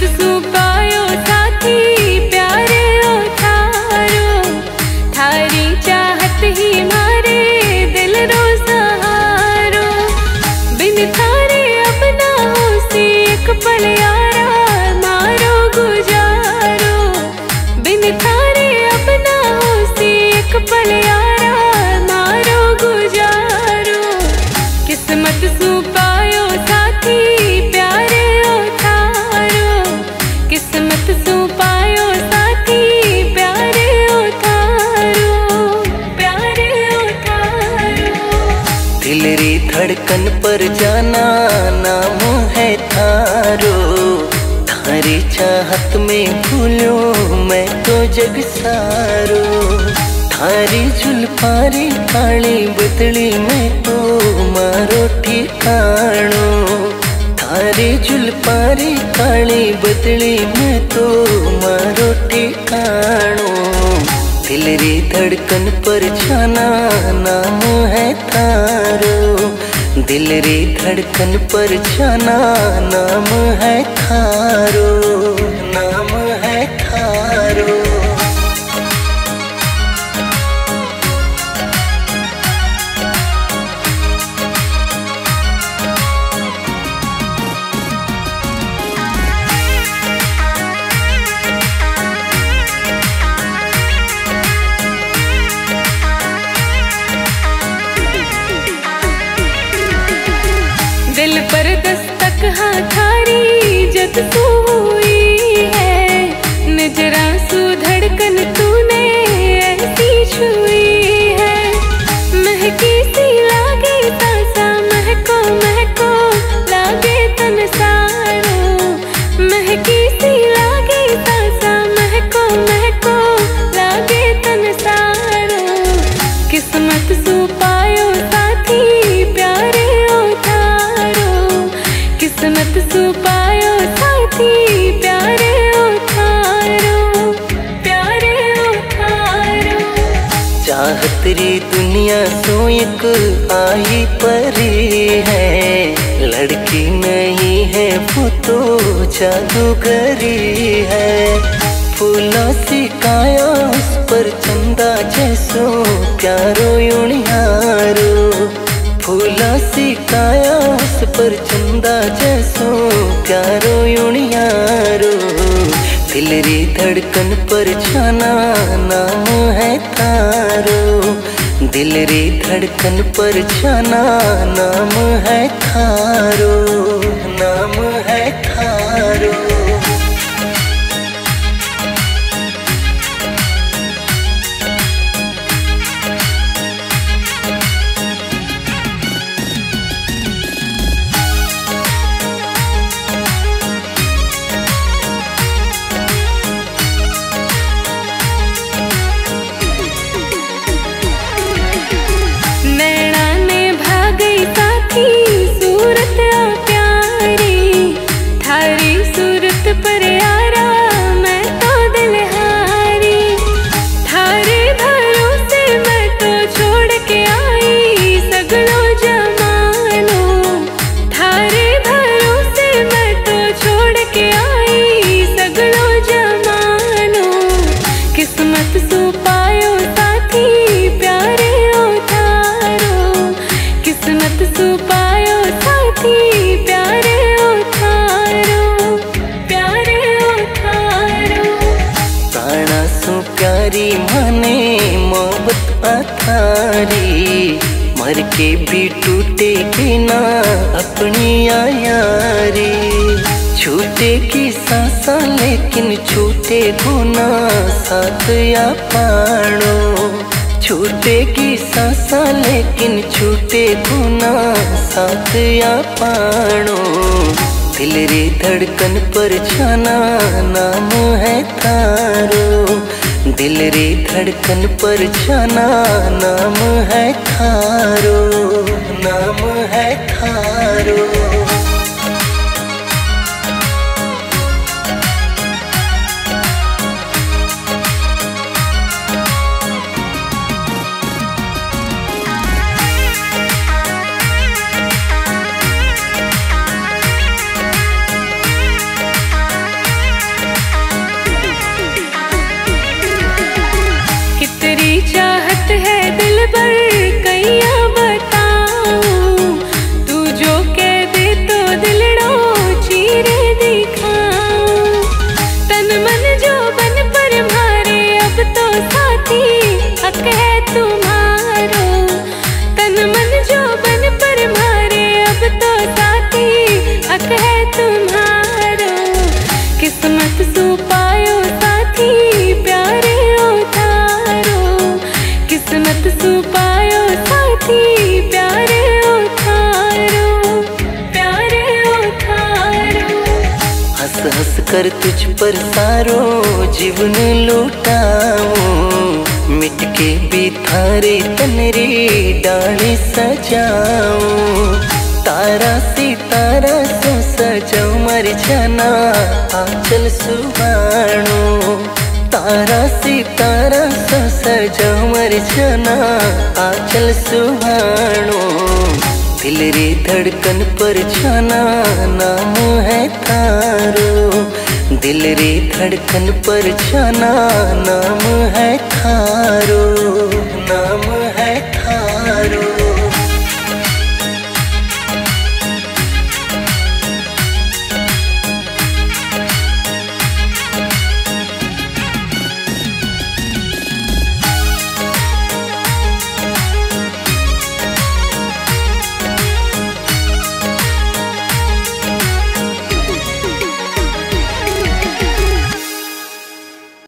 सुपायो साथी प्यारे ओ थारो, थारी चाहत ही मारे दिल रो सहारो। बिन थारे अपना हो सी एक पल यारा मारो गुजारो, बिन थारे अपना हो सी एक पल यारा मारो गुजारो। किस्मत सुपायो साथी प्यारे ओ थारो, किस्मत सुपायो साथी प्यारे ओ थारो, प्यारे ओ थारो। दिल री धड़कन पर जाना नाम है थारो, थारी चाहत में भूलो मैं तो जग सारो। थारी झुलपारी काली बदली में तो मारो ठिकाणो, थारी झुलपारी काली बदली में तो मारो ठिकाणो। दिल री धड़कन पर जाना नाम है थारो, दिल री धड़कन पर जाना नाम है थारो, नाम है थारो। दिल पर दस्तक हाँ थारी जत तू हुई है, नजरा सु धड़कन तूने ऐसी छुई है। महकी सी लागे तासा महको महको लागे तन सारो, महकी सी लागे तासा महको महको लागे तन सारो। किस्मत सुपायो साथी प्यारे ओ थारो, किस्मत सुपायो साथी प्यारे ओ थारो, प्यारे ओ थारो। चाहत री दुनिया सो एक आई परी है, लड़की नहीं है वो तो जादूगरी है। फूलों सी काया उस पर चंदा जैसो प्यारो यूनियारो, फूलों सी काया उस पर चंदा जैसो प्यारो यूनियारो। दिल री धड़कन पर जाना नाम है थारो, दिल री धड़कन पर जाना नाम है थारो, नाम है थारो। नैना ने भागई साथी सूरत आ प्यारी, थारी सूरत पर यारा मैं तो दिल हारी। थारे भरोसे मैं तो छोड़ के आई सगलो जमानो, थारे भरोसे मैं तो छोड़ के आई सगलो जमानो। किस्मत सुपायो साथी प्यारे ओ थारो, किस्मत सुपायो साथी प्यारे ओ थारो, प्यारे ओ थारो। प्राणा सु प्यारी माने मोहब्बत अथारी, मर के भी टूटेगी ना अपनी यारी। छूटेगी सांसा लेकिन छूटे गुना साथ या पाणो, छूटेगी सांसा लेकिन छूटे गुना साथ या पाणो। दिल री धड़कन पर जाना नाम है थारो, दिल री धड़कन पर जाना नाम है थारो, नाम है थारो। सुपायो साथी प्यारे ओ थारो, प्यारे ओ थारो। हंस हंस कर तुझ पर सारो जीवन लौटाऊं, मिट के भी थारे तनरी डाली सजाऊं। तारा सितारा सो सजाऊं मर जाना आंचल सुहानो, तारा सितारा सो सजाऊं मर जाना आंचल सुहानो। दिल री धड़कन पर जाना नाम है थारो, दिल री धड़कन पर जाना नाम है थारो।